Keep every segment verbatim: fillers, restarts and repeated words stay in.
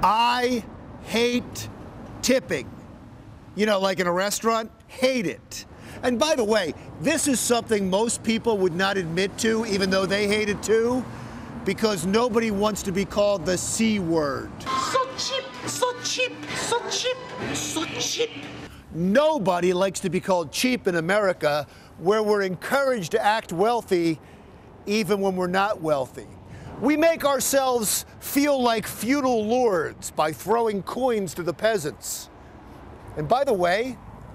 I hate tipping. You know, like in a restaurant, hate it. And by the way, this is something most people would not admit to, even though they hate it too, because nobody wants to be called the C word. So cheap, so cheap, so cheap, so cheap. Nobody likes to be called cheap in America, where we're encouraged to act wealthy even when we're not wealthy. We make ourselves feel like feudal lords by throwing coins to the peasants. And by the way,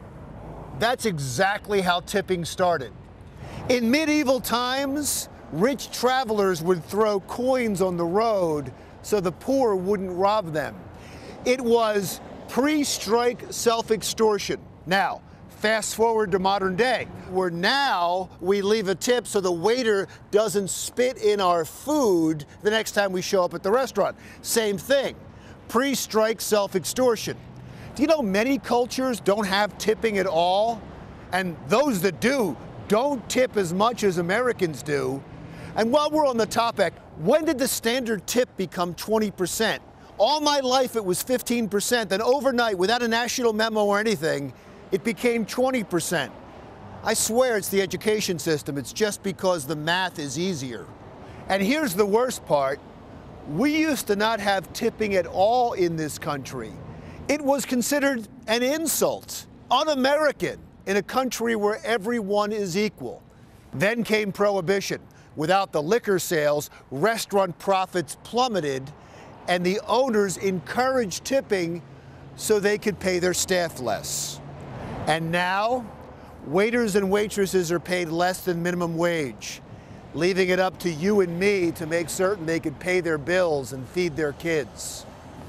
that's exactly how tipping started. In medieval times, rich travelers would throw coins on the road so the poor wouldn't rob them. It was pre-strike self-extortion. Now, fast forward to modern day, where now we leave a tip so the waiter doesn't spit in our food the next time we show up at the restaurant. Same thing, pre-strike self-extortion. Do you know many cultures don't have tipping at all? And those that do, don't tip as much as Americans do. And while we're on the topic, when did the standard tip become twenty percent? All my life it was fifteen percent, then overnight, without a national memo or anything, it became twenty percent. I swear it's the education system. It's just because the math is easier. And here's the worst part. We used to not have tipping at all in this country. It was considered an insult, un-American, in a country where everyone is equal. Then came Prohibition. Without the liquor sales, restaurant profits plummeted, and the owners encouraged tipping so they could pay their staff less. And now, waiters and waitresses are paid less than minimum wage, leaving it up to you and me to make certain they could pay their bills and feed their kids.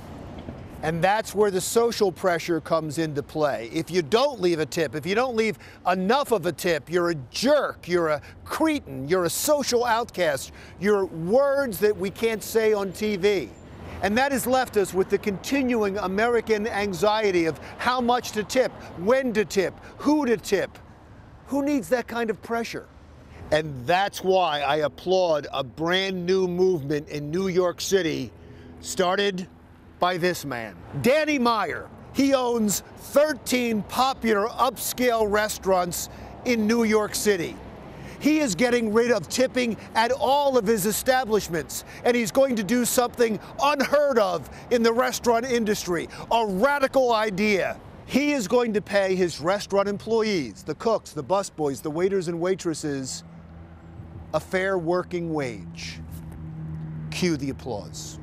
And that's where the social pressure comes into play. If you don't leave a tip, if you don't leave enough of a tip, you're a jerk, you're a cretin, you're a social outcast, you're words that we can't say on T V. And that has left us with the continuing American anxiety of how much to tip, when to tip, who to tip. Who needs that kind of pressure? And that's why I applaud a brand new movement in New York City, started by this man, Danny Meyer. He owns thirteen popular upscale restaurants in New York City. He is getting rid of tipping at all of his establishments, and he's going to do something unheard of in the restaurant industry, a radical idea. He is going to pay his restaurant employees, the cooks, the busboys, the waiters and waitresses, a fair working wage. Cue the applause.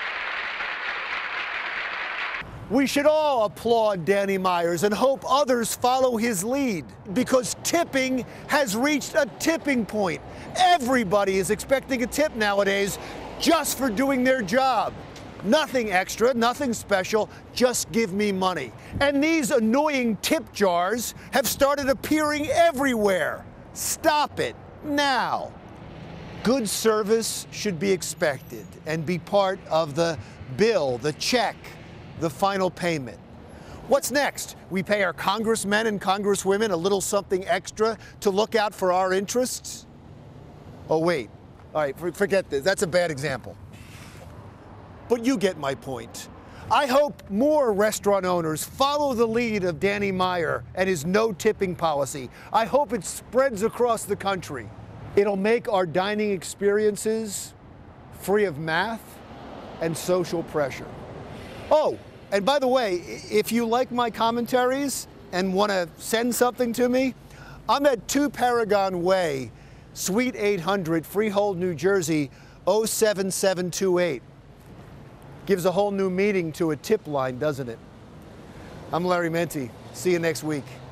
We should all applaud Danny Myers and hope others follow his lead, because tipping has reached a tipping point. Everybody is expecting a tip nowadays just for doing their job. Nothing extra, nothing special, just give me money. And these annoying tip jars have started appearing everywhere. Stop it now. Good service should be expected and be part of the bill, the check, the final payment. What's next? We pay our congressmen and congresswomen a little something extra to look out for our interests? Oh, wait. All right, forget this. That's a bad example. But you get my point. I hope more restaurant owners follow the lead of Danny Meyer and his no tipping policy. I hope it spreads across the country. It'll make our dining experiences free of math and social pressure. Oh, and by the way, if you like my commentaries and want to send something to me, I'm at two Paragon Way, Suite eight hundred, Freehold, New Jersey, oh seven seven two eight. Gives a whole new meaning to a tip line, doesn't it? I'm Larry Mendte. See you next week.